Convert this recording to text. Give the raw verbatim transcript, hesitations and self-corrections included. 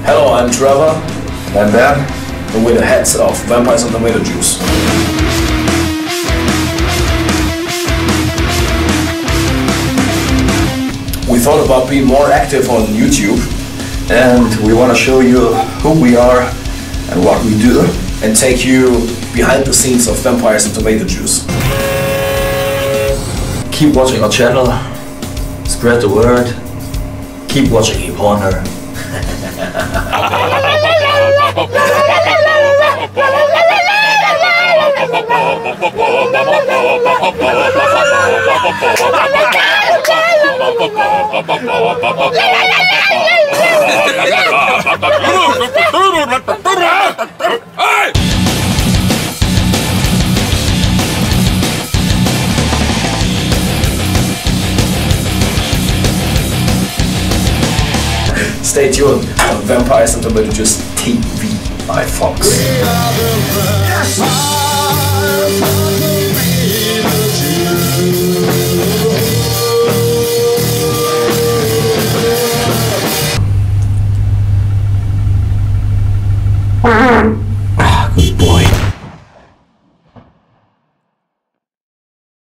Hello, I'm Trevor. And I'm Ben. And we're the heads of Vampires and Tomato Juice. We thought about being more active on YouTube, and we want to show you who we are and what we do, and take you behind the scenes of Vampires and Tomato Juice. Keep watching our channel, spread the word, keep watching Hip Horner. Stay tuned on Vampires and Tomato Juice T V by Fox. We are the